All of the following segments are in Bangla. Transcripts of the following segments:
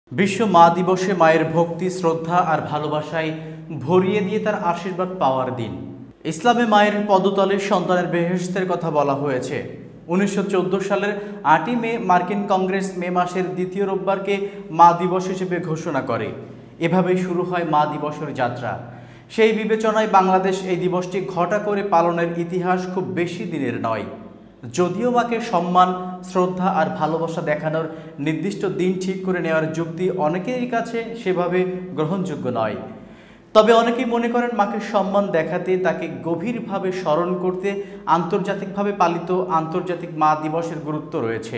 বিশ্ব মা দিবসে মায়ের ভক্তি, শ্রদ্ধা আর ভালোবাসায় ভরিয়ে দিয়ে তার আশীর্বাদ পাওয়ার দিন। ইসলামে মায়ের পদতলে সন্তানের বেহেশতের কথা বলা হয়েছে। 1914 সালের 8ই মে মার্কিন কংগ্রেস মে মাসের দ্বিতীয় রোববারকে মা দিবস হিসেবে ঘোষণা করে। এভাবেই শুরু হয় মা দিবসের যাত্রা। সেই বিবেচনায় বাংলাদেশ এই দিবসটি ঘটা করে পালনের ইতিহাস খুব বেশি দিনের নয়। যদিও মাকে সম্মান, শ্রদ্ধা আর ভালোবাসা দেখানোর নির্দিষ্ট দিন ঠিক করে নেওয়ার যুক্তি অনেকেরই কাছে সেভাবে গ্রহণযোগ্য নয়। তবে অনেকেই মনে করেন মাকে সম্মান দেখাতে, তাকে গভীরভাবে স্মরণ করতে আন্তর্জাতিকভাবে পালিত আন্তর্জাতিক মা দিবসের গুরুত্ব রয়েছে,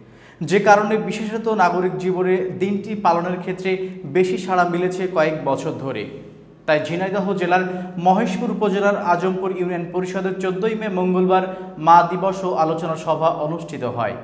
যে কারণে বিশেষত নাগরিক জীবনে দিনটি পালনের ক্ষেত্রে বেশি সাড়া মিলেছে কয়েক বছর ধরে। তাই ঝিনাইদহ জেলার মহেশপুর উপজেলার আজমপুর ইউনিয়ন পরিষদের 14ই মে মঙ্গলবার মা দিবস ও আলোচনা সভা অনুষ্ঠিত হয়।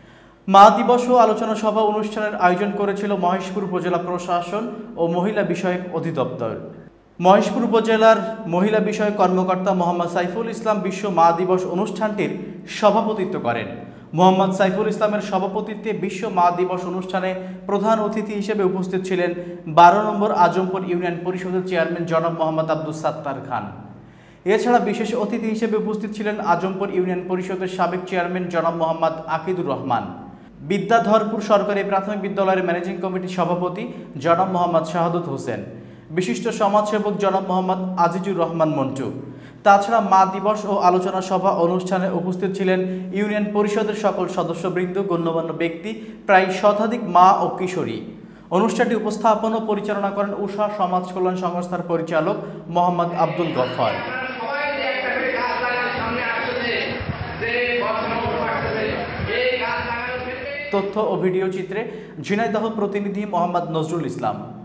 মা দিবস ও আলোচনা সভা অনুষ্ঠানের আয়োজন করেছিল মহেশপুর উপজেলা প্রশাসন ও মহিলা বিষয়ক অধিদপ্তর। মহেশপুর উপজেলার মহিলা বিষয়ক কর্মকর্তা মোহাম্মদ সাইফুল ইসলাম বিশ্ব মা দিবস অনুষ্ঠানটির সভাপতিত্ব করেন। মোহাম্মদ সাইফুল ইসলামের সভাপতিত্বে বিশ্ব মা দিবস অনুষ্ঠানে প্রধান অতিথি হিসেবে উপস্থিত ছিলেন 12 নম্বর আজমপুর ইউনিয়ন পরিষদের চেয়ারম্যান জনাব মোহাম্মদ আব্দুস সাত্তার খান। এছাড়া বিশেষ অতিথি হিসেবে উপস্থিত ছিলেন আজমপুর ইউনিয়ন পরিষদের সাবেক চেয়ারম্যান জনাব মোহাম্মদ আকিদুর রহমান, বিদ্যাধরপুর সরকারি প্রাথমিক বিদ্যালয়ের ম্যানেজিং কমিটির সভাপতি জনাব মোহাম্মদ শাহাদত হোসেন, বিশিষ্ট সমাজসেবক জনাব মোহাম্মদ আজিজুর রহমান মন্টু। তাছাড়া মা দিবস ও আলোচনা সভা অনুষ্ঠানে উপস্থিত ছিলেন ইউনিয়ন পরিষদের সকল সদস্যবৃন্দ, গণ্যমান্য ব্যক্তি, প্রায় শতাধিক মা ও কিশোরী। অনুষ্ঠানটি উপস্থাপন ও পরিচালনা করেন উষা সমাজ কল্যাণ সংস্থার পরিচালক মোহাম্মদ আব্দুল গফফার। তথ্য ও ভিডিও চিত্রে ঝিনাইদহ প্রতিনিধি মোহাম্মদ নজরুল ইসলাম।